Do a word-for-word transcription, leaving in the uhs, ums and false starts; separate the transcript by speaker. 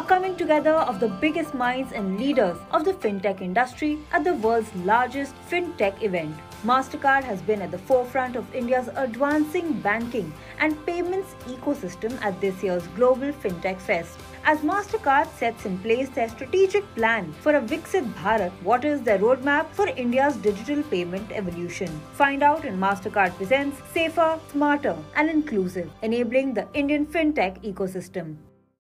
Speaker 1: coming together of the biggest minds and leaders of the fintech industry at the world's largest fintech event. Mastercard has been at the forefront of India's advancing banking and payments ecosystem at this year's Global Fintech Fest. As Mastercard sets in place their strategic plan for a Viksit Bharat, what is their roadmap for India's digital payment evolution? Find out in Mastercard Presents Safer, Smarter and Inclusive, enabling the Indian fintech ecosystem.